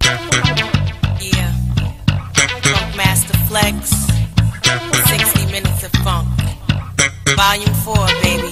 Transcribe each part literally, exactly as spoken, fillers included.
Yeah, Funk Master Flex, sixty minutes of funk, volume four, baby.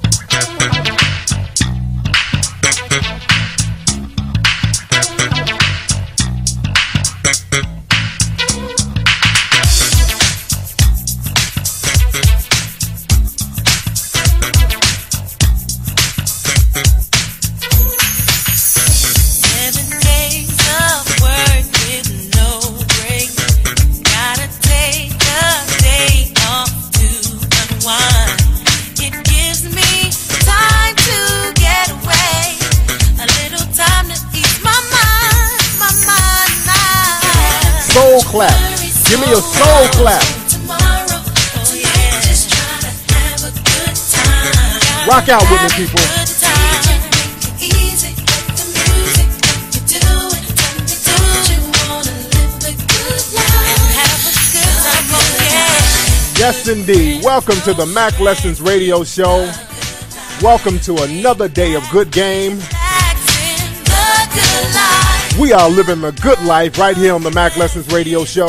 Soul clap. Give me a soul clap. Rock out with me, people. Yes, indeed. Welcome to the Mack Lessons Radio Show. Welcome to another day of good game. We are living the good life right here on the Mack Lessons Radio Show.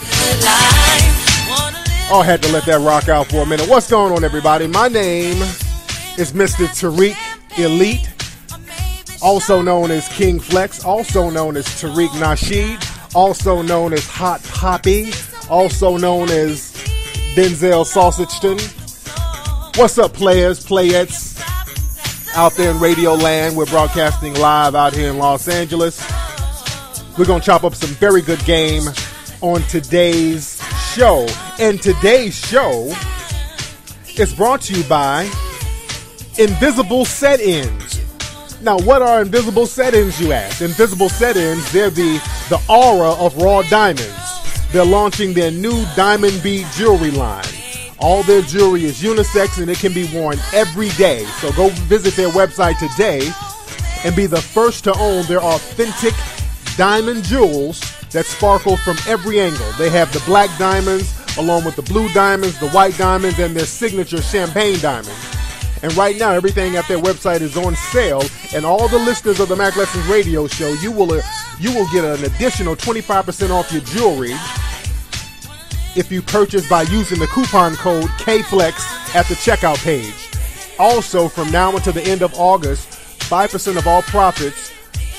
Oh, I had to let that rock out for a minute. What's going on, everybody? My name is Mister Tariq Elite, also known as King Flex, also known as Tariq Nasheed, also known as Hot Poppy, also known as Denzel Sausageton. What's up, players, playettes out there in Radio Land? We're broadcasting live out here in Los Angeles. We're going to chop up some very good game on today's show. And today's show is brought to you by Invisible Set-Ins. Now, what are invisible set-ins, you ask? Invisible set-ins, they're the, the aura of raw diamonds. They're launching their new diamond bead jewelry line. All their jewelry is unisex and it can be worn every day. So go visit their website today and be the first to own their authentic diamond jewels that sparkle from every angle. They have the black diamonds along with the blue diamonds, the white diamonds, and their signature champagne diamonds. And right now, everything at their website is on sale. And all the listeners of the Mack Lessons Radio Show, you will uh, you will get an additional twenty-five percent off your jewelry if you purchase by using the coupon code K Flex at the checkout page. Also, from now until the end of August, five percent of all profits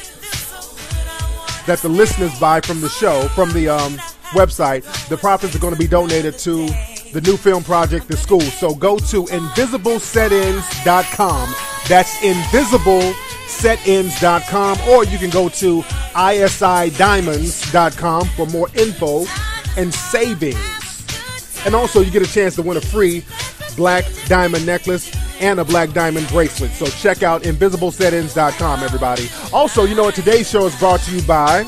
that the listeners buy from the show, from the um, website, the profits are going to be donated to the new film project, The School. So go to invisible set ins dot com. That's invisible set ins dot com. Or you can go to I S I diamonds dot com for more info and savings. And also you get a chance to win a free black diamond necklace and a black diamond bracelet. So check out invisible set ins dot com, everybody. Also, you know what, today's show is brought to you by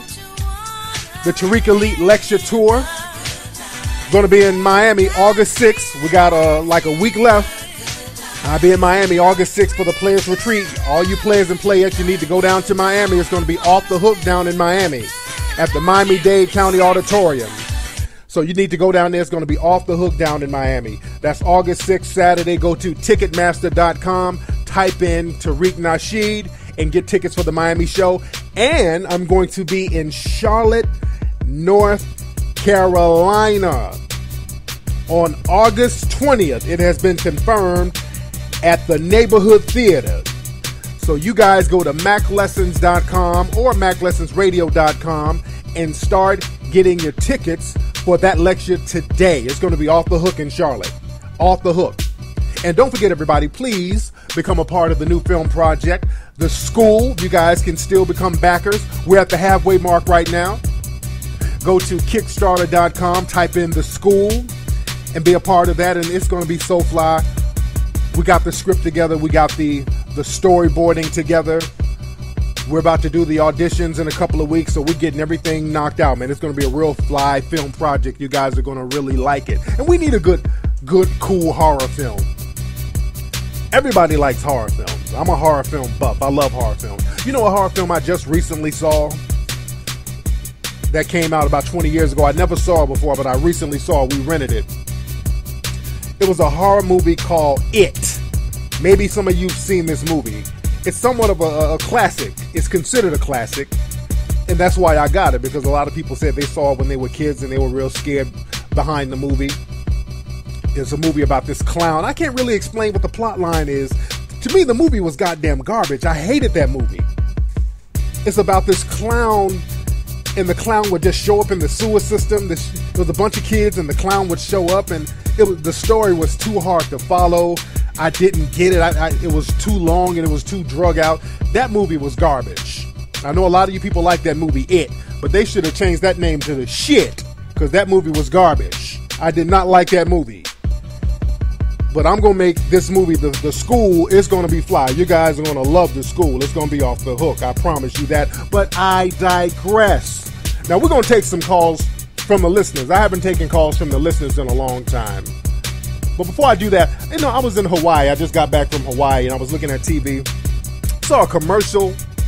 the Tariq Elite Lecture Tour. Going to be in Miami August sixth. We got uh, like a week left. I'll be in Miami August sixth for the Players Retreat. All you players and playettes, you need to go down to Miami. It's going to be off the hook down in Miami at the Miami-Dade County Auditorium. So you need to go down there. It's going to be off the hook down in Miami. That's August sixth, Saturday. Go to ticketmaster dot com, type in Tariq Nasheed, and get tickets for the Miami show. And I'm going to be in Charlotte, North Carolina on August twentieth. It has been confirmed at the Neighborhood Theater. So you guys go to mack lessons dot com or mack lessons radio dot com and start getting your tickets for that lecture today. It's going to be off the hook in Charlotte. Off the hook. And don't forget, everybody, please become a part of the new film project, The School. You guys can still become backers. We're at the halfway mark right now. Go to kickstarter dot com, type in The School, and be a part of that, and it's going to be so fly. We got the script together. We got the, the storyboarding together. We're about to do the auditions in a couple of weeks, so we're getting everything knocked out, man. It's going to be a real fly film project. You guys are going to really like it. And we need a good, good, cool horror film. Everybody likes horror films. I'm a horror film buff. I love horror films. You know a horror film I just recently saw that came out about twenty years ago? I never saw it before, but I recently saw it. We rented it. It was a horror movie called It. Maybe some of you have seen this movie. It's somewhat of a, a classic. It's considered a classic. And that's why I got it, because a lot of people said they saw it when they were kids and they were real scared behind the movie. It's a movie about this clown. I can't really explain what the plot line is. To me, the movie was goddamn garbage. I hated that movie. It's about this clown, and the clown would just show up in the sewer system. There was a bunch of kids, and the clown would show up, and it was, the story was too hard to follow. I didn't get it. I, I, it was too long, and it was too drug out. That movie was garbage. I know a lot of you people like that movie, It, but they should have changed that name to The Shit, because that movie was garbage. I did not like that movie. But I'm going to make this movie, the, the School, is going to be fly. You guys are going to love The School. It's going to be off the hook. I promise you that. But I digress. Now, we're going to take some calls from the listeners. I haven't taken calls from the listeners in a long time. But before I do that, you know, I was in Hawaii. I just got back from Hawaii, and I was looking at T V. Saw a commercial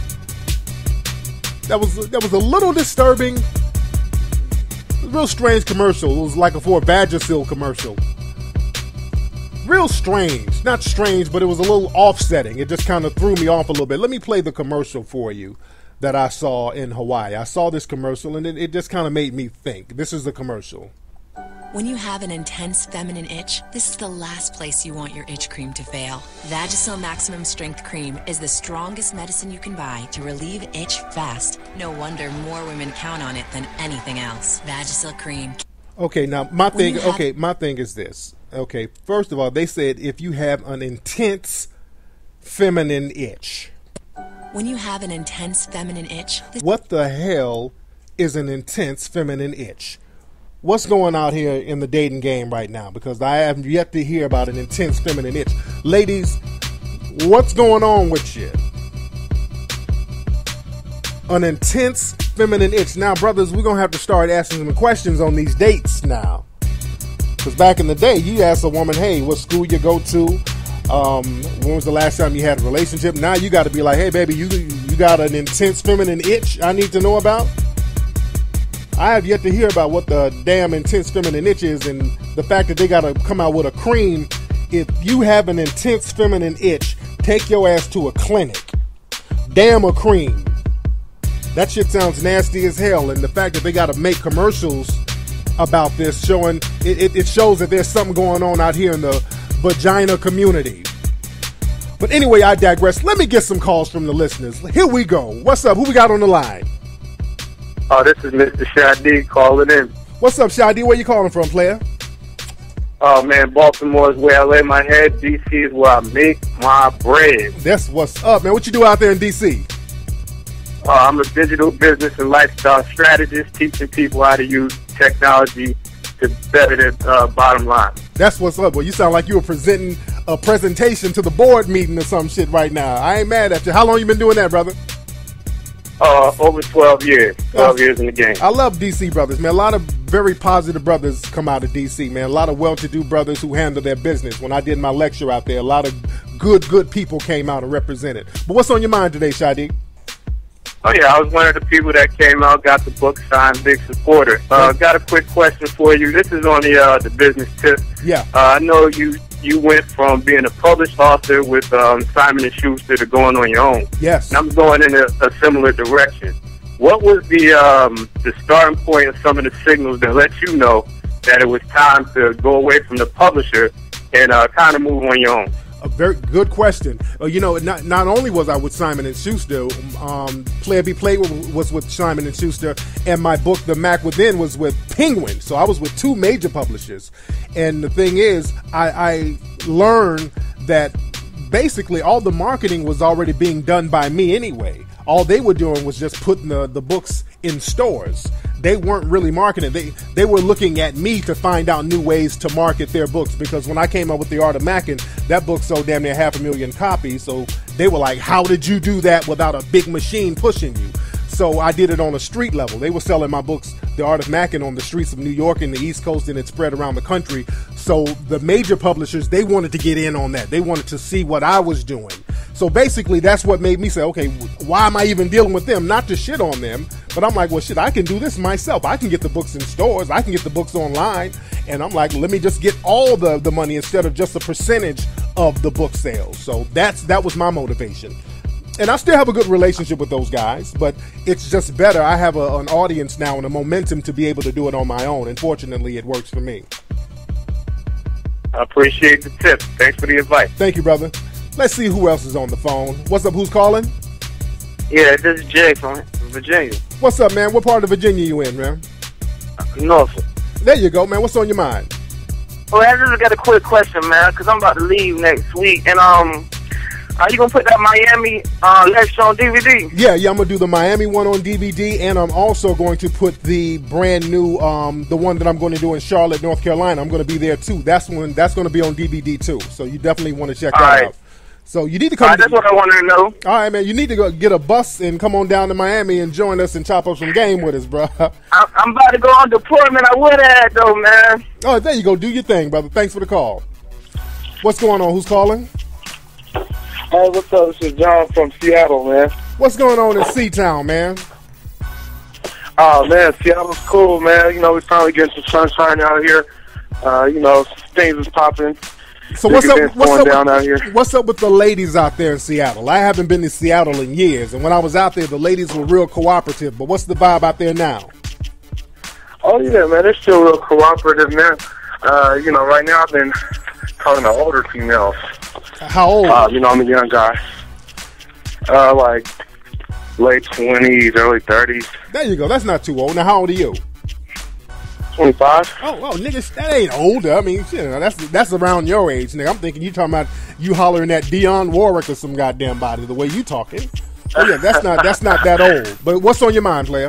that was, that was a little disturbing. A real strange commercial. It was like a for a Vagisil commercial. Real strange. Not strange, but it was a little offsetting. It just kind of threw me off a little bit. Let me play the commercial for you that I saw in Hawaii. I saw this commercial, and it, it just kind of made me think. This is the commercial. When you have an intense feminine itch, this is the last place you want your itch cream to fail. Vagisil Maximum Strength Cream is the strongest medicine you can buy to relieve itch fast. No wonder more women count on it than anything else. Vagisil Cream. Okay, now my thing, okay, my thing is this. Okay, first of all, they said if you have an intense feminine itch. When you have an intense feminine itch. What the hell is an intense feminine itch? What's going out here in the dating game right now? Because I have yet to hear about an intense feminine itch. Ladies, what's going on with you? An intense feminine itch. Now, brothers, we're going to have to start asking some questions on these dates now. Because back in the day, you asked a woman, hey, what school you go to? Um, when was the last time you had a relationship? Now you got to be like, hey, baby, you you got an intense feminine itch I need to know about? I have yet to hear about what the damn intense feminine itch is, and the fact that they got to come out with a cream. If you have an intense feminine itch, take your ass to a clinic. Damn a cream. That shit sounds nasty as hell, and the fact that they got to make commercials about this, showing it, it, it shows that there's something going on out here in the vagina community. But anyway, I digress. Let me get some calls from the listeners. Here we go. What's up? Who we got on the line? Oh, this is Mister Shadi calling in. What's up, Shadi? Where you calling from, player? Oh, man, Baltimore is where I lay my head. D C is where I make my bread. That's what's up, man. What you do out there in D C? Uh, I'm a digital business and lifestyle strategist, teaching people how to use technology to better their uh, bottom line. That's what's up. Well, you sound like you were presenting a presentation to the board meeting or some shit right now. I ain't mad at you. How long you been doing that, brother? Uh, over twelve years. twelve years in the game. I love D C brothers, man. A lot of very positive brothers come out of D C, man. A lot of well-to-do brothers who handle their business. When I did my lecture out there, a lot of good, good people came out and represented. But what's on your mind today, Shadi? Oh, yeah, I was one of the people that came out, got the book signed, big supporter. Uh, got a quick question for you. This is on the uh, the business tip. Yeah. Uh, I know you you went from being a published author with um, Simon and Schuster to going on your own. Yes. And I'm going in a, a similar direction. What was the um, the starting point of some of the signals that let you know that it was time to go away from the publisher and uh, kind of move on your own? A very good question. Uh, you know, not not only was I with Simon and Schuster, um, Player Be Played was with Simon and Schuster, and my book, The Mack Within, was with Penguin. So I was with two major publishers. And the thing is, I, I learned that basically all the marketing was already being done by me anyway. All they were doing was just putting the, the books in stores. They weren't really marketing. They they were looking at me to find out new ways to market their books, because when I came up with The Art of Mackin', that book sold damn near half a million copies. So they were like, how did you do that without a big machine pushing you? So I did it on a street level. They were selling my books, The Art of Mackin', on the streets of New York and the East Coast, and it spread around the country. So the major publishers, they wanted to get in on that. They wanted to see what I was doing. So basically, that's what made me say, okay, why am I even dealing with them? Not to shit on them, but I'm like, well, shit, I can do this myself. I can get the books in stores. I can get the books online. And I'm like, let me just get all the, the money instead of just a percentage of the book sales. So that's that was my motivation. And I still have a good relationship with those guys, but it's just better. I have a, an audience now and a momentum to be able to do it on my own. And fortunately, it works for me. I appreciate the tip. Thanks for the advice. Thank you, brother. Let's see who else is on the phone. What's up? Who's calling? Yeah, this is Jay from Virginia. What's up, man? What part of Virginia you in, man? Norfolk. There you go, man. What's on your mind? Well, I just got a quick question, man, because I'm about to leave next week. And, um, are you going to put that Miami uh, lecture on D V D? Yeah, yeah, I'm going to do the Miami one on D V D, and I'm also going to put the brand new, um, the one that I'm going to do in Charlotte, North Carolina. I'm going to be there, too. That's when that's going to be on D V D, too. So you definitely want to check All that right. out. So you need to come. All right, that's what I wanted to know. All right, man. You need to go get a bus and come on down to Miami and join us and chop up some game with us, bro. I, I'm about to go on deployment. I would have, though, man. Oh, there you go. Do your thing, brother. Thanks for the call. What's going on? Who's calling? Hey, what's up? This is John from Seattle, man. What's going on in C-Town, man? Oh, man, Seattle's cool, man. You know, we finally getting some sunshine out here. Uh, you know, things is popping. So what's up, Events what's, going up down with, out here. what's up with the ladies out there in Seattle? I haven't been to Seattle in years, and when I was out there, the ladies were real cooperative. But what's the vibe out there now? Oh, yeah, man, they're still real cooperative, man. Uh, you know, right now I've been talking to older females. How old? Uh, you know, I'm a young guy. Uh, like late twenties, early thirties. There you go. That's not too old. Now, how old are you? twenty-five. Oh, well, niggas, that ain't older. I mean, you know, that's that's around your age, nigga. I'm thinking you talking about you hollering at Dionne Warwick or some goddamn body the way you talking. Oh yeah, that's not that's not that old. But what's on your mind, player?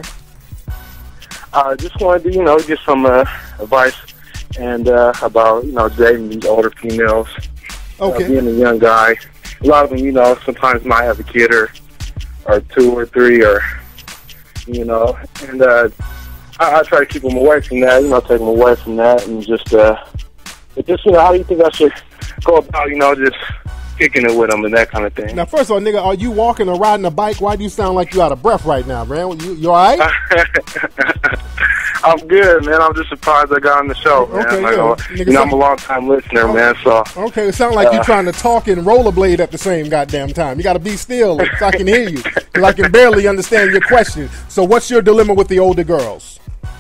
I uh, just wanted to, you know, get some uh, advice and uh, about, you know, dating these older females. Okay. Uh, being a young guy, a lot of them, you know, sometimes might have a kid or or two or three, or you know, and uh, I, I try to keep them away from that. You know, take them away from that, and just, uh, but just, you know, how do you think I should go about, you know, just kicking it with them and that kind of thing? Now, first of all, nigga, are you walking or riding a bike? Why do you sound like you out of breath right now, man? You, you all right? I'm good, man. I'm just surprised I got on the show, man. Okay, like, yeah. uh, Nigga, you know, I'm a some- long time listener, man. So Okay, it sounds like Uh, you're trying to talk and rollerblade at the same goddamn time. You got to be still so I can hear you, because I can barely understand your question. So what's your dilemma with the older girls?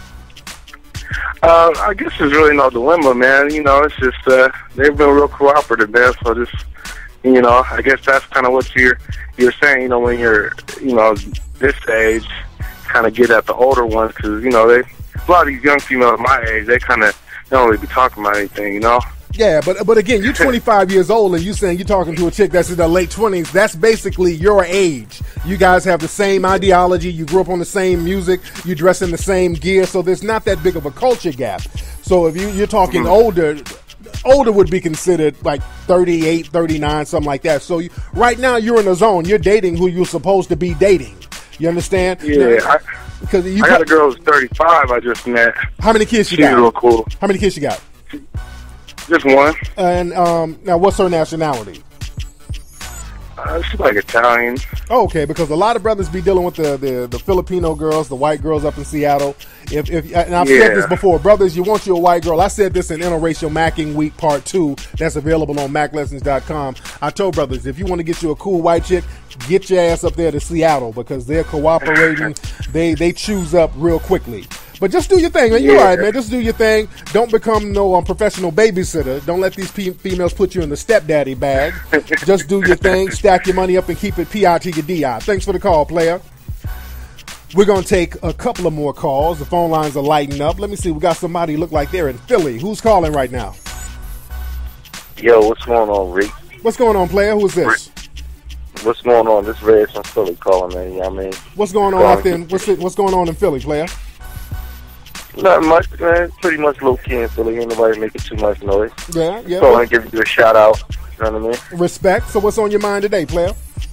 uh, I guess there's really no dilemma, man. You know, it's just uh, they've been real cooperative, man. So just, you know, I guess that's kind of what you're you're saying. You know, when you're, you know, this age, kind of get at the older ones, because you know they. A lot of these young females my age, they kind of don't really be talking about anything, you know? Yeah, but but again, you're twenty-five years old and you saying you're talking to a chick that's in her late twenties. That's basically your age. You guys have the same ideology. You grew up on the same music. You dress in the same gear. So there's not that big of a culture gap. So if you, you're talking mm-hmm. older, older would be considered like thirty-eight, thirty-nine, something like that. So you, right now you're in a zone. You're dating who you're supposed to be dating. You understand? Yeah, now, I, because you I got a girl who's thirty-five I just met. How many kids you She's got? She's real cool. How many kids you got? Just one. And um, now, what's her nationality? Uh, she's like Italian. Oh, okay, because a lot of brothers be dealing with the, the, the Filipino girls, the white girls up in Seattle. If if and I've yeah. said this before, brothers, you want you a white girl. I said this in Interracial Macking Week Part Two. That's available on Mack Lessons dot com. I told brothers, if you want to get you a cool white chick, get your ass up there to Seattle, because they're cooperating. they they choose up real quickly. But just do your thing, man. You're yeah. all right, man. Just do your thing. Don't become no um, professional babysitter. Don't let these pe- females put you in the stepdaddy bag. Just do your thing. Stack your money up and keep it P I to your D I. Thanks for the call, player. We're going to take a couple of more calls. The phone lines are lighting up. Let me see. We got somebody look like they're in Philly. Who's calling right now? Yo, what's going on, Rick? What's going on, player? Who's this? What's going on? This Red from Philly calling, man. You know what I mean? What's going on out there? What's, it, what's going on in Philly, player? Not much, man. Pretty much low key in Philly. Ain't nobody making too much noise. Yeah, yeah. So I want to give you a shout out. You know what I mean? Respect. So what's on your mind today, player?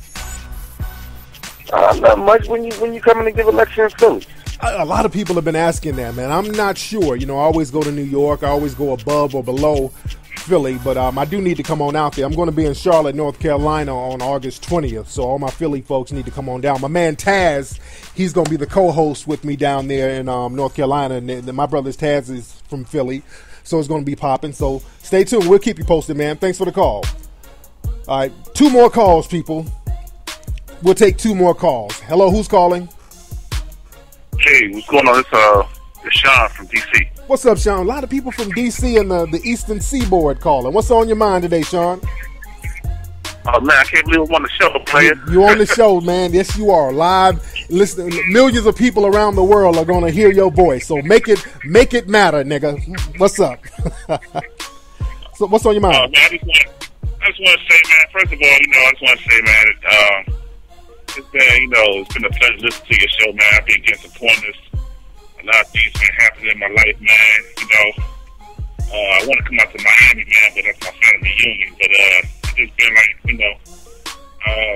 Uh, not much when you when you coming to give a lecture in Philly. A, a lot of people have been asking that, man. I'm not sure. You know, I always go to New York. I always go above or below Philly, but um, I do need to come on out there. I'm going to be in Charlotte, North Carolina on August twentieth, so all my Philly folks need to come on down. My man Taz, he's going to be the co-host with me down there in um, North Carolina, and, and my brother's Taz is from Philly, so it's going to be popping. So stay tuned. We'll keep you posted, man. Thanks for the call. All right, two more calls, people. We'll take two more calls. Hello, who's calling? Hey, what's going on? It's uh, it's Sean from D C. What's up, Sean? A lot of people from D C and the, the Eastern Seaboard calling. What's on your mind today, Sean? Oh, man, I can't believe I'm on the show, player. You, you on the show, man. Yes, you are. Live. Listen, millions of people around the world are going to hear your voice. So make it make it matter, nigga. What's up? So what's on your mind? Uh, man, I just want I just want to say, man, first of all, you know, I just want to say, man, um, it's been, you know, it's been a pleasure listening to your show, man. I've been getting some pointers. A lot of things been happening in my life, man. You know, uh, I want to come out to Miami, man, but that's my family reunion. But uh, it's just been like, you know, uh,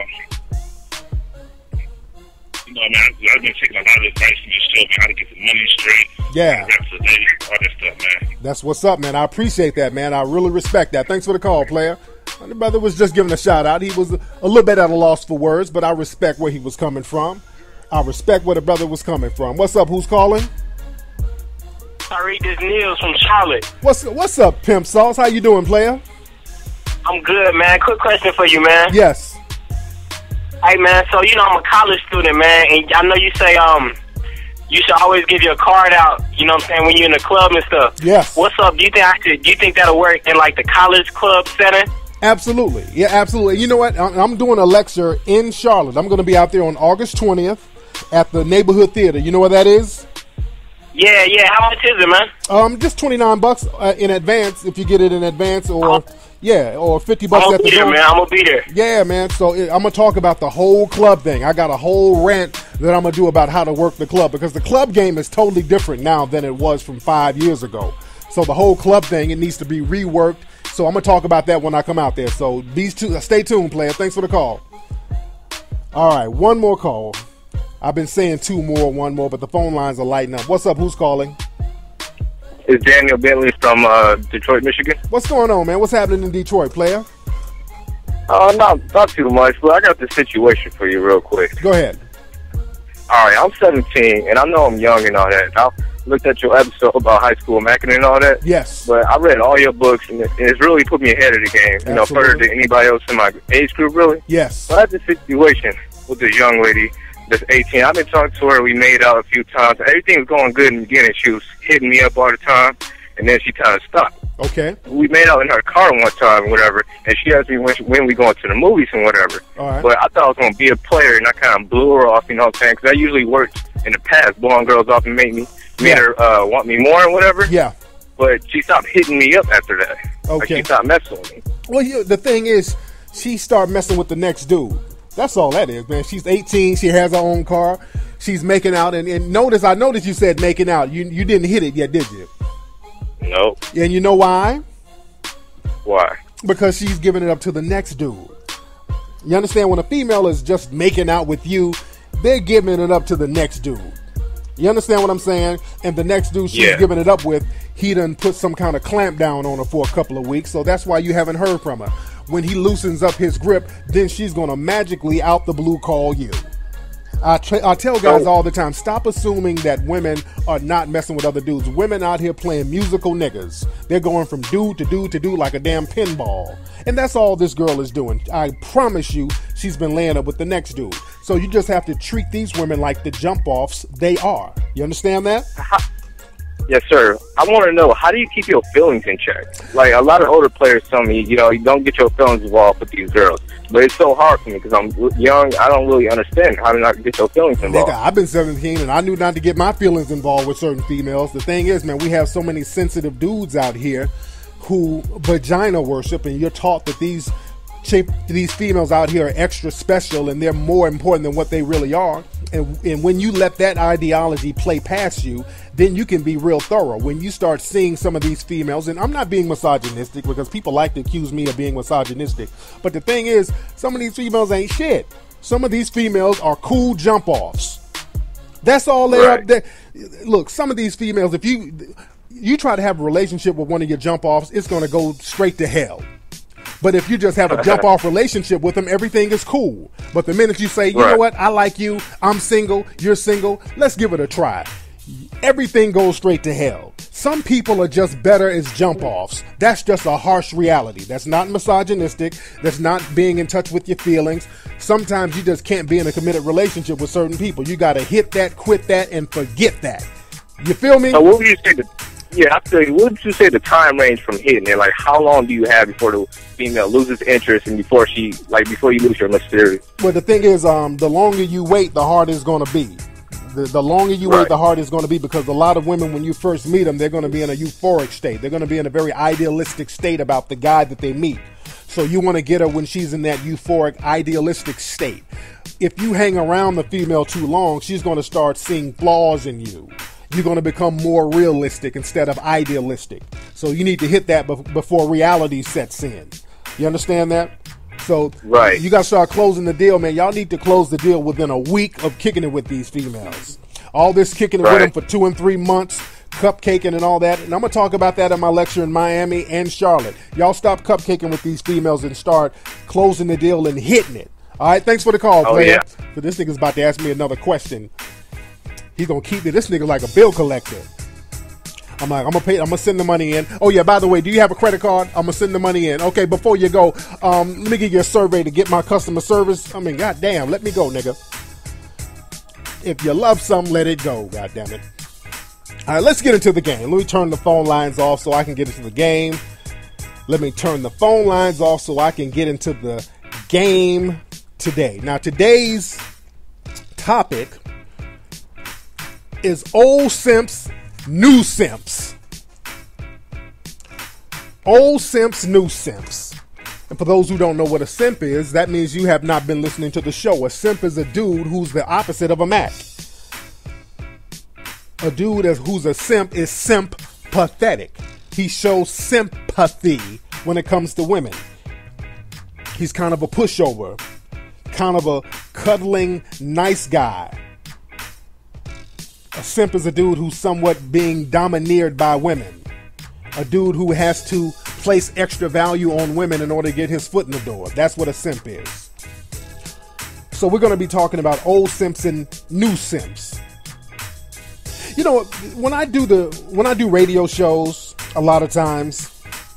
you know, man, I've been taking a lot of advice from this show, man, how to get the money straight. Yeah. The rest of the day, all that stuff, man. That's what's up, man. I appreciate that, man. I really respect that. Thanks for the call, player. The brother was just giving a shout out. He was a little bit at a loss for words, but I respect where he was coming from. I respect where the brother was coming from. What's up? Who's calling? Tariq, this Niels from Charlotte. What's What's up, Pimp Sauce? How you doing, player? I'm good, man. Quick question for you, man. Yes. Hey, man, so, you know, I'm a college student, man, and I know you say um, you should always give your card out, you know what I'm saying, when you're in the club and stuff. Yes. What's up? Do you think I should, do you think that'll work in, like, the college club setting? Absolutely. Yeah, absolutely. You know what? I'm doing a lecture in Charlotte. I'm going to be out there on August twentieth at the Neighborhood Theater. You know where that is? Yeah, yeah. How much is it, man? Um, just twenty-nine bucks uh, in advance if you get it in advance, or Oh. yeah, or fifty bucks I'm at gonna the be there, door. man. I'm gonna be there. Yeah, man. So it, I'm gonna talk about the whole club thing. I got a whole rant that I'm gonna do about how to work the club, because the club game is totally different now than it was from five years ago. So the whole club thing, it needs to be reworked. So I'm gonna talk about that when I come out there. So these two, stay tuned, player. Thanks for the call. All right, one more call. I've been saying two more, one more, but the phone lines are lighting up. What's up? Who's calling? It's Daniel Bentley from uh, Detroit, Michigan. What's going on, man? What's happening in Detroit, player? Uh, not not too much, but I got this situation for you real quick. Go ahead. All right, I'm seventeen, and I know I'm young and all that. I looked at your episode about high school Mackin and all that. Yes. But I read all your books, and it- it's really put me ahead of the game. You know, Absolutely. further than anybody else in my age group, really. Yes. So I had this situation with this young lady that's eighteen. I've been talking to her. We made out a few times. Everything was going good in the beginning. She was hitting me up all the time, and then she kind of stopped. Okay. We made out in her car one time or whatever, and she asked me when, she, when we going to the movies and whatever. All right. But I thought I was going to be a player, and I kind of blew her off, you know what I'm saying? Because I usually worked in the past, blowing girls off and make me, made Yeah. her uh, want me more and whatever. Yeah. But she stopped hitting me up after that. Like, Okay. she stopped messing with me. Well, you, the thing is, she started messing with the next dude. That's all that is, man. She's eighteen. She has her own car. She's making out. And, and notice, I noticed you said making out. You you didn't hit it yet, did you? Nope. And you know why? Why? Because she's giving it up to the next dude. You understand? When a female is just making out with you, they're giving it up to the next dude. You understand what I'm saying? And the next dude she's Yeah. giving it up with, he done put some kind of clamp down on her for a couple of weeks. So that's why you haven't heard from her. When he loosens up his grip, then she's going to magically out the blue call you. I, tra- I tell guys all the time, stop assuming that women are not messing with other dudes. Women out here playing musical niggas. They're going from dude to dude to dude like a damn pinball. And that's all this girl is doing. I promise you, she's been laying up with the next dude. So you just have to treat these women like the jump-offs they are. You understand that? Yes, sir. I want to know, how do you keep your feelings in check? Like, a lot of older players tell me, you know, you don't get your feelings involved with these girls. But it's so hard for me because I'm young. I don't really understand how to not get your feelings involved. Nigga, I've been seventeen and I knew not to get my feelings involved with certain females. The thing is, man, we have so many sensitive dudes out here who vagina worship, and you're taught that these chick, these females out here are extra special and they're more important than what they really are. And, and when you let that ideology play past you, then you can be real thorough. When you start seeing some of these females, and I'm not being misogynistic because people like to accuse me of being misogynistic, but the thing is, some of these females ain't shit. Some of these females are cool jump-offs. That's all they Right. are. They, look, some of these females, if you you try to have a relationship with one of your jump-offs, it's going to go straight to hell. But if you just have a jump-off relationship with them, everything is cool. But the minute you say, you Right. know what, I like you, I'm single, you're single, let's give it a try, everything goes straight to hell. Some people are just better as jump offs. That's just a harsh reality. That's not misogynistic. That's not being in touch with your feelings. Sometimes you just can't be in a committed relationship with certain people. You got to hit that, quit that, and forget that. You feel me? So what would you say? The, yeah, I feel you. What would you say the time range from hitting it? Like, how long do you have before the female loses interest and before she, like, before you lose your mysterious? Well, the thing is, um, the longer you wait, the harder it's going to be. The, the longer you Right. wait, the harder it's going to be, because a lot of women, when you first meet them, they're going to be in a euphoric state. They're going to be in a very idealistic state about the guy that they meet. So you want to get her when she's in that euphoric, idealistic state. If you hang around the female too long, she's going to start seeing flaws in you. You're going to become more realistic instead of idealistic. So you need to hit that be- before reality sets in. You understand that? So Right. you got to start closing the deal, man. Y'all need to close the deal within a week of kicking it with these females. All this kicking it Right. with them for two and three months, cupcaking and all that. And I'm going to talk about that in my lecture in Miami and Charlotte. Y'all stop cupcaking with these females and start closing the deal and hitting it. All right, thanks for the call, Oh, player. yeah. So this nigga's about to ask me another question. He's going to keep me. This nigga like a bill collector. I'm like, I'm gonna pay. I'm gonna send the money in. Oh yeah, by the way, do you have a credit card? I'm gonna send the money in. Okay, before you go, um, let me give you a survey to get my customer service. I mean, goddamn, let me go, nigga. If you love something, let it go. Goddamn it. All right, let's get into the game. Let me turn the phone lines off so I can get into the game. Let me turn the phone lines off so I can get into the game today. Now, today's topic is old simps, new simps. Old simps, new simps. And for those who don't know what a simp is, that means you have not been listening to the show. A simp is a dude who's the opposite of a Mac. A dude who's a simp is sympathetic. He shows sympathy when it comes to women. He's kind of a pushover, kind of a cuddling nice guy. A simp is a dude who's somewhat being domineered by women. A dude who has to place extra value on women in order to get his foot in the door. That's what a simp is. So we're going to be talking about old simps and new simps. You know, when I do the when I do radio shows, a lot of times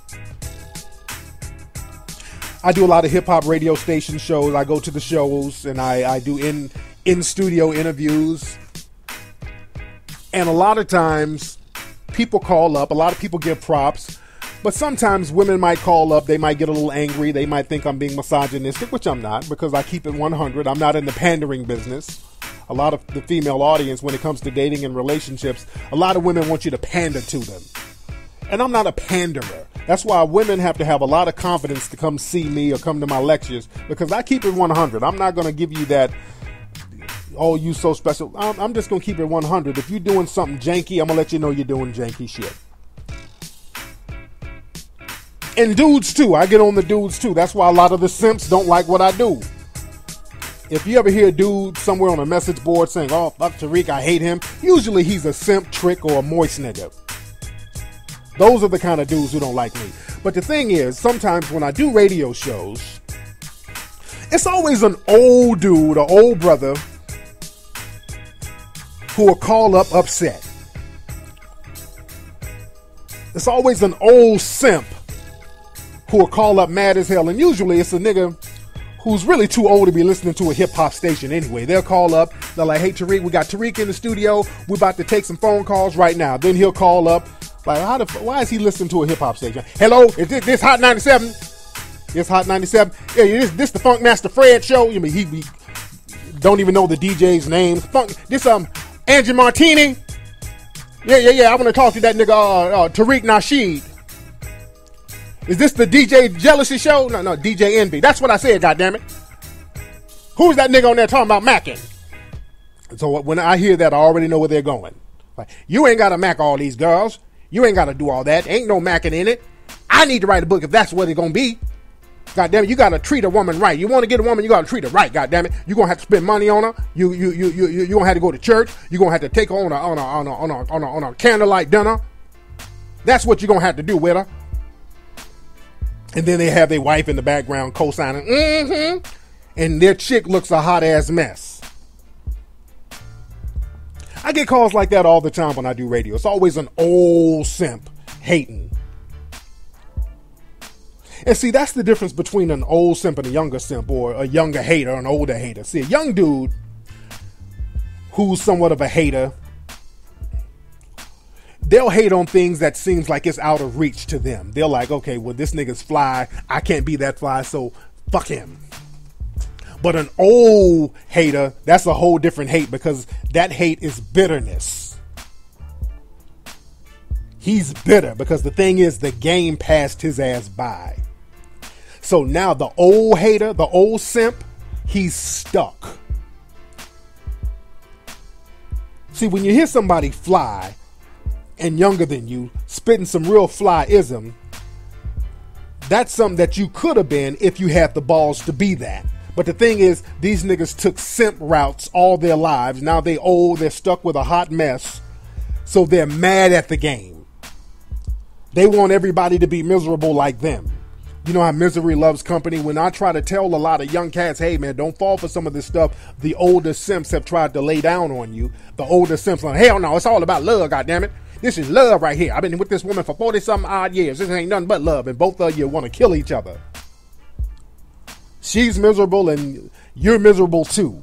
I do a lot of hip hop radio station shows. I go to the shows and I, I do in in studio interviews. And a lot of times, people call up. A lot of people give props. But sometimes women might call up. They might get a little angry. They might think I'm being misogynistic, which I'm not, because I keep it one hundred. I'm not in the pandering business. A lot of the female audience, when it comes to dating and relationships, a lot of women want you to pander to them. And I'm not a panderer. That's why women have to have a lot of confidence to come see me or come to my lectures, because I keep it one hundred. I'm not going to give you that, oh, you so special. I'm, I'm just going to keep it one hundred. If you're doing something janky, I'm going to let you know you're doing janky shit. And dudes, too. I get on the dudes, too. That's why a lot of the simps don't like what I do. If you ever hear a dude somewhere on a message board saying, oh, fuck Tariq, I hate him, usually he's a simp, trick, or a moist nigga. Those are the kind of dudes who don't like me. But the thing is, sometimes when I do radio shows, it's always an old dude, an old brother, who will call up upset. It's always an old simp who will call up mad as hell. And usually it's a nigga who's really too old to be listening to a hip-hop station anyway. They'll call up. They're like, hey, Tariq, we got Tariq in the studio. We're about to take some phone calls right now. Then he'll call up. Like, how the f- why is he listening to a hip-hop station? Hello, is this, this Hot ninety-seven? This Hot ninety-seven? Yeah, this, this the Funk Master Fred show? You mean he, he don't even know the D J's name? Funk, this um Angie Martini? Yeah, yeah, yeah. I want to talk to that nigga uh, uh, Tariq Nasheed. Is this the D J Jealousy show? No, no, D J Envy. That's what I said, goddammit. Who's that nigga on there talking about macking? So when I hear that, I already know where they're going. Like, you ain't got to mack all these girls. You ain't got to do all that. Ain't no macking in it. I need to write a book if that's what it's going to be. God damn it, you got to treat a woman right. You want to get a woman, you got to treat her right, god damn it. You're going to have to spend money on her. You you you you you going to have to go to church. You're going to have to take her on a on a on a on a on a, on a candlelight dinner. That's what you're going to have to do with her. And then they have their wife in the background co-signing, mm-hmm. And their chick looks a hot ass mess. I get calls like that all the time when I do radio. It's always an old simp hating. And see, that's the difference between an old simp and a younger simp, or a younger hater, an older hater. See, a young dude who's somewhat of a hater, they'll hate on things that seems like it's out of reach to them. They're like, okay, well, this nigga's fly. I can't be that fly, so fuck him. But an old hater, that's a whole different hate, because that hate is bitterness. He's bitter because the thing is, the game passed his ass by. So now the old hater, the old simp, he's stuck. See, when you hear somebody fly and younger than you spitting some real fly-ism, that's something that you could have been if you had the balls to be that. But the thing is, these niggas took simp routes all their lives. Now they old, they're stuck with a hot mess. So they're mad at the game. They want everybody to be miserable like them. You know how misery loves company? When I try to tell a lot of young cats, hey man, don't fall for some of this stuff the older simps have tried to lay down on you. The older simps are like, hell no, it's all about love, goddammit. This is love right here. I've been with this woman for forty-something odd years. This ain't nothing but love. And both of you want to kill each other. She's miserable and you're miserable too.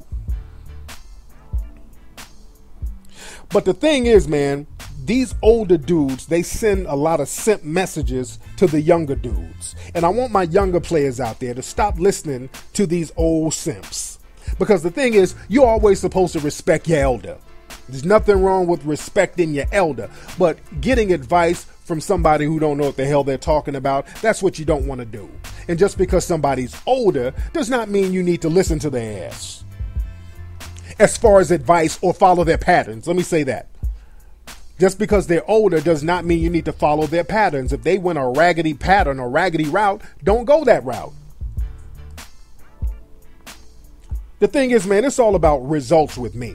But the thing is, man, these older dudes, they send a lot of simp messages to the younger dudes. And I want my younger players out there to stop listening to these old simps. Because the thing is, you're always supposed to respect your elder. There's nothing wrong with respecting your elder. But getting advice from somebody who don't know what the hell they're talking about, that's what you don't want to do. And just because somebody's older does not mean you need to listen to their ass. As far as advice or follow their patterns, let me say that. Just because they're older does not mean you need to follow their patterns. If they went a raggedy pattern or raggedy route, don't go that route. The thing is, man, it's all about results with me.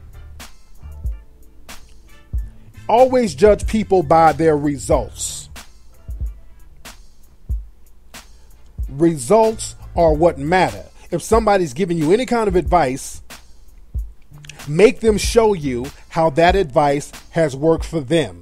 Always judge people by their results. Results are what matter. If somebody's giving you any kind of advice, make them show you how that advice has worked for them.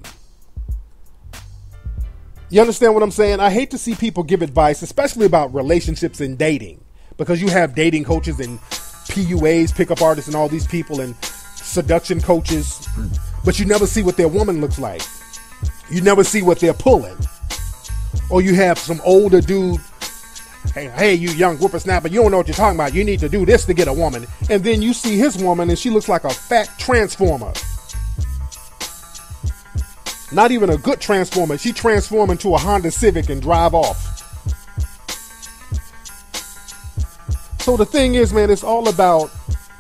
You understand what I'm saying? I hate to see people give advice, especially about relationships and dating, because you have dating coaches and P U As, pickup artists, and all these people, and seduction coaches, but you never see what their woman looks like. You never see what they're pulling. Or you have some older dude, hey, hey, you young whippersnapper, you don't know what you're talking about. You need to do this to get a woman. And then you see his woman and she looks like a fat transformer. Not even a good transformer. She transformed into a Honda Civic and drive off. So the thing is, man, it's all about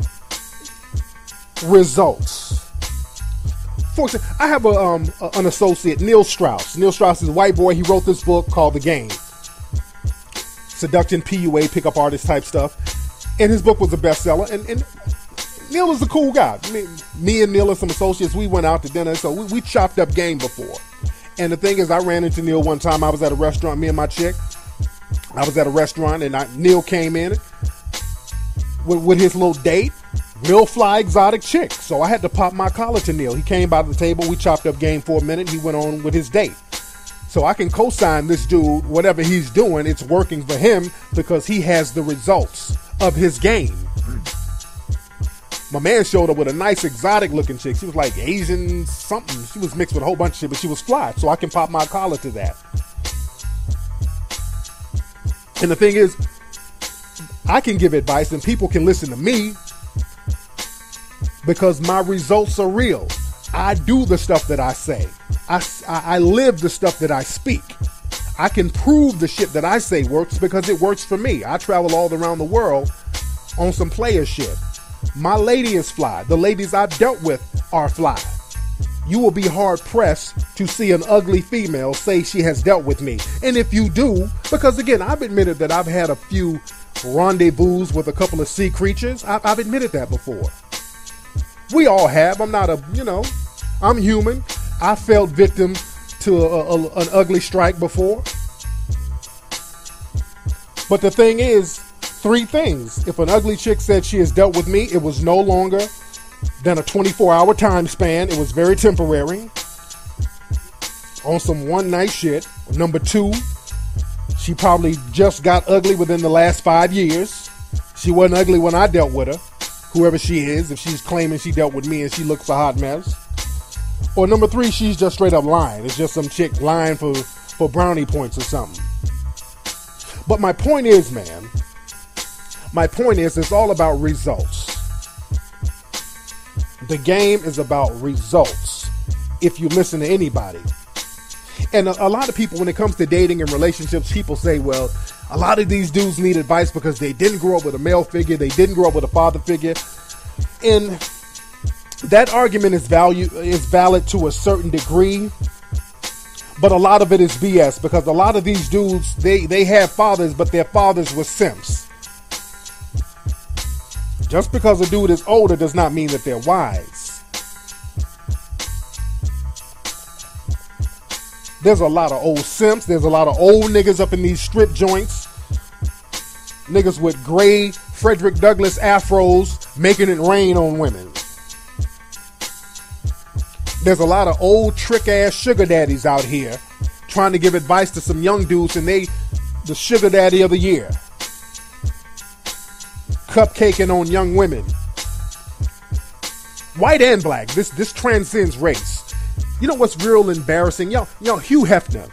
results. For example, I have a, um, a, an associate, Neil Strauss. Neil Strauss is a white boy. He wrote this book called The Game. Seduction, P U A, pickup artist type stuff. And his book was a bestseller. And, and Neil is a cool guy. Me, me and Neil and some associates, we went out to dinner. So we, we chopped up game before. And the thing is, I ran into Neil one time. I was at a restaurant, me and my chick. I was at a restaurant and I, Neil came in with, with his little date. Real fly exotic chick. So I had to pop my collar to Neil. He came by the table. We chopped up game for a minute. He went on with his date. So I can co-sign this dude, whatever he's doing, it's working for him because he has the results of his game. My man showed up with a nice exotic looking chick. She was like Asian something. She was mixed with a whole bunch of shit, but she was fly. So I can pop my collar to that. And the thing is, I can give advice and people can listen to me because my results are real. I do the stuff that I say. I, I, I live the stuff that I speak. I can prove the shit that I say works because it works for me. I travel all around the world on some player shit. My lady is fly. The ladies I've dealt with are fly. You will be hard pressed to see an ugly female say she has dealt with me. And if you do, because again, I've admitted that I've had a few rendezvous with a couple of sea creatures. I've, I've admitted that before. We all have. I'm not a, you know, I'm human. I fell victim to a, a, an ugly strike before. But the thing is, three things. If an ugly chick said she has dealt with me, it was no longer than a twenty-four hour time span. It was very temporary. On some one night shit. Number two, she probably just got ugly within the last five years. She wasn't ugly when I dealt with her. Whoever she is, if she's claiming she dealt with me and she looks a hot mess. Or number three, she's just straight up lying. It's just some chick lying for, for brownie points or something. But my point is, man, my point is it's all about results. The game is about results. If you listen to anybody. And a, a lot of people, when it comes to dating and relationships, people say, well, a lot of these dudes need advice because they didn't grow up with a male figure. They didn't grow up with a father figure. And that argument is value is valid to a certain degree. But a lot of it is B S because a lot of these dudes, they, they have fathers, but their fathers were simps. Just because a dude is older does not mean that they're wise. There's a lot of old simps. There's a lot of old niggas up in these strip joints. Niggas with gray Frederick Douglass afros making it rain on women. There's a lot of old trick-ass sugar daddies out here trying to give advice to some young dudes and they the sugar daddy of the year. Cupcaking on young women. White and black. This this transcends race. You know what's real embarrassing? Yo, yo, Hugh Hefner.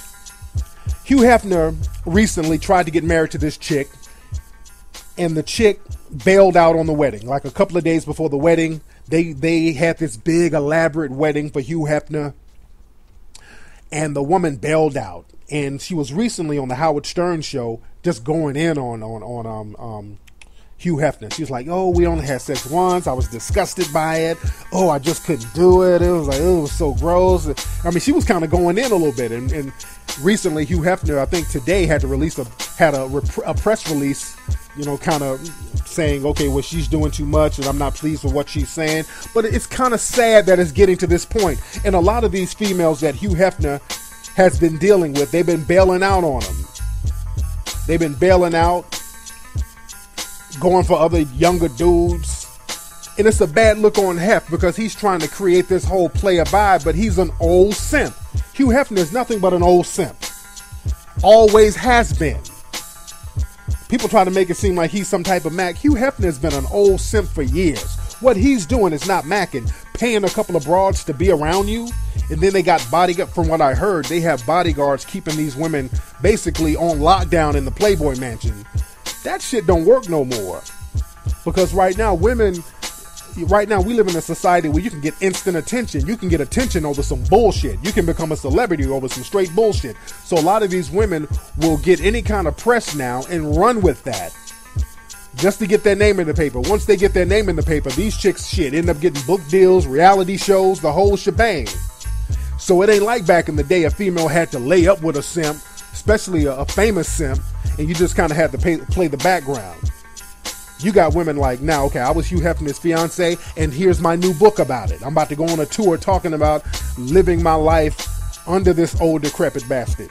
Hugh Hefner recently tried to get married to this chick, and the chick bailed out on the wedding. Like a couple of days before the wedding, they they had this big elaborate wedding for Hugh Hefner, and the woman bailed out. And she was recently on the Howard Stern show, just going in on on on um um. Hugh Hefner. She was like, oh, we only had sex once. I was disgusted by it. Oh, I just couldn't do it. It was like, oh, it was so gross. I mean, she was kind of going in a little bit. And, and recently, Hugh Hefner, I think today, had to release a had a, a press release, you know, kind of saying, okay, well, she's doing too much and I'm not pleased with what she's saying. But it's kind of sad that it's getting to this point. And a lot of these females that Hugh Hefner has been dealing with, they've been bailing out on them. They've been bailing out, going for other younger dudes. And it's a bad look on Hef because he's trying to create this whole player vibe, but he's an old simp. Hugh Hefner is nothing but an old simp. Always has been. People try to make it seem like he's some type of Mac. Hugh Hefner has been an old simp for years. What he's doing is not macking. Paying a couple of broads to be around you, and then they got bodyguard. From what I heard, they have bodyguards keeping these women basically on lockdown in the Playboy Mansion. That shit don't work no more. Because right now, women, right now we live in a society where you can get instant attention. You can get attention over some bullshit. You can become a celebrity over some straight bullshit. So a lot of these women will get any kind of press now and run with that. Just to get their name in the paper. Once they get their name in the paper, these chicks shit end up getting book deals, reality shows, the whole shebang. So it ain't like back in the day a female had to lay up with a simp, especially a, a famous simp, and you just kind of had to pay, play the background. You got women like, now, okay, I was Hugh Hefner's fiance, and here's my new book about it. I'm about to go on a tour talking about living my life under this old decrepit bastard.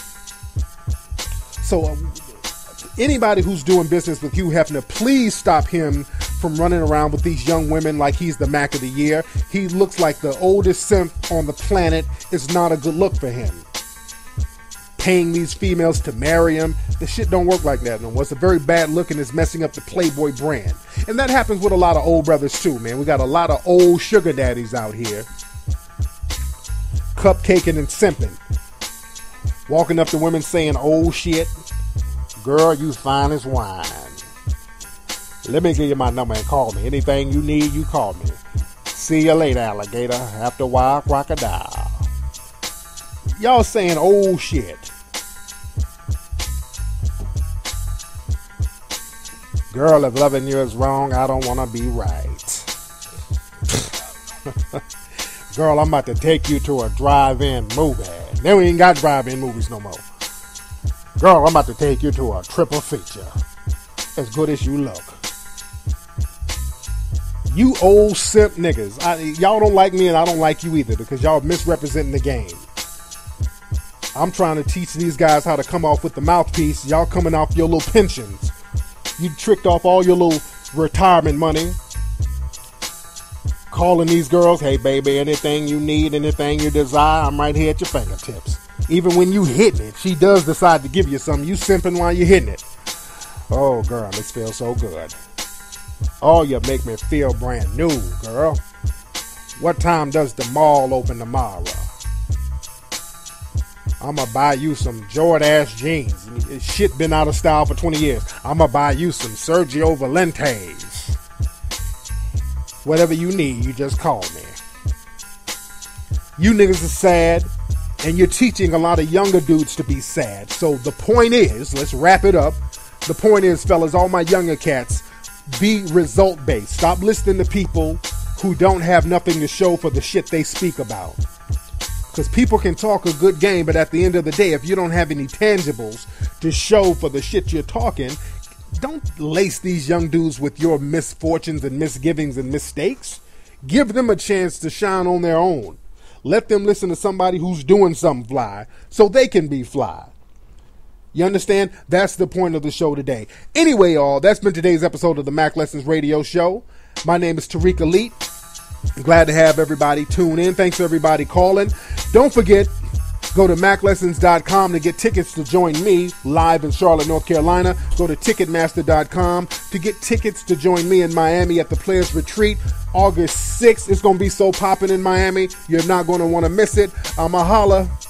So um, anybody who's doing business with Hugh Hefner, please stop him from running around with these young women like he's the Mac of the year. He looks like the oldest simp on the planet. It's not a good look for him. Paying these females to marry him. The shit don't work like that no more. It's a very bad look and it's messing up the Playboy brand. And that happens with a lot of old brothers too, man. We got a lot of old sugar daddies out here. Cupcaking and simping. Walking up to women saying, oh shit. Girl, you fine as wine. Let me give you my number and call me. Anything you need, you call me. See you later, alligator. After a while, crocodile. Y'all saying old shit. Girl, if loving you is wrong, I don't want to be right. Girl, I'm about to take you to a drive-in movie. Then we ain't got drive-in movies no more. Girl, I'm about to take you to a triple feature. As good as you look. You old simp niggas. I, y'all don't like me and I don't like you either because y'all misrepresenting the game. I'm trying to teach these guys how to come off with the mouthpiece. Y'all coming off your little pensions. You tricked off all your little retirement money. calling these girls, hey baby, anything you need, anything you desire, I'm right here at your fingertips. Even when you hitting it, she does decide to give you something. You simping while you're hitting it. Oh girl, this feels so good. Oh, you make me feel brand new, girl. What time does the mall open tomorrow? I'ma buy you some Jordache jeans. Shit been out of style for twenty years. I'ma buy you some Sergio Valentes. Whatever you need, you just call me. You niggas are sad, and you're teaching a lot of younger dudes to be sad. So the point is, let's wrap it up. The point is, fellas, all my younger cats, be result-based. Stop listening to people who don't have nothing to show for the shit they speak about. Because people can talk a good game, but at the end of the day, if you don't have any tangibles to show for the shit you're talking, don't lace these young dudes with your misfortunes and misgivings and mistakes. Give them a chance to shine on their own. Let them listen to somebody who's doing something fly so they can be fly. You understand? That's the point of the show today. Anyway, y'all, that's been today's episode of the Mack Lessons Radio Show. My name is Tariq Elite. I'm glad to have everybody tune in. Thanks for everybody calling. Don't forget, go to mack lessons dot com to get tickets to join me live in Charlotte, North Carolina. Go to ticketmaster dot com to get tickets to join me in Miami at the Players Retreat August sixth. It's going to be so popping in Miami. You're not going to want to miss it. I'ma holla.